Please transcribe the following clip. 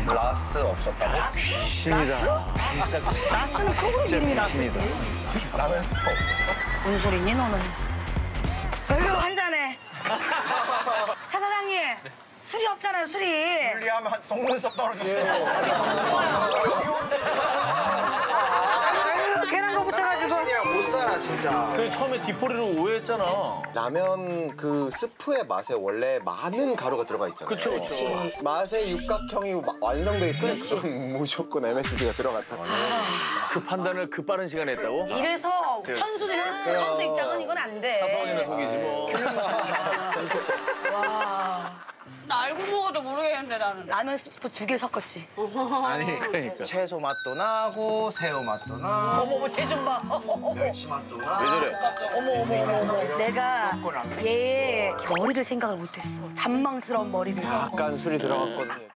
라스 없었다고? 귀신이다. 진짜 귀신. 라스는 소금 이름이 귀신이다. 라면 스프 없었어? 뭔 소리니 너는? 에휴 한 잔해. 차 사장님 술이 없잖아요 술이. 분리하면 속눈썹 떨어졌어. 계란거 붙여가지고. 그냥 못 살아 진짜. 그 처음에 디포리로 오해했잖아. 라면 그 스프의 맛에 원래 많은 가루가 들어가 있잖아요. 그쵸, 그쵸. 맛의 육각형이 완성돼 있으면 그럼 무조건 MSG가 들어갔다. 그 판단을 그 빠른 시간에 했다고? 이래서 선수들은 선수 입장은 이건 안 돼. 사소한이나 속이지 뭐. 나 알고 먹어도 모르겠는데 나는. 라면 스프 2개 섞었지. 아니 그러니까. 채소 맛도 나고 새우 맛도 나고 어머 쟤 좀 봐. 어머. 멸치 맛도 나고. 왜 저래? 어머. 내가 얘의 머리를 생각을 못했어. 잔망스러운 머리를. 약간 술이 들어갔거든요.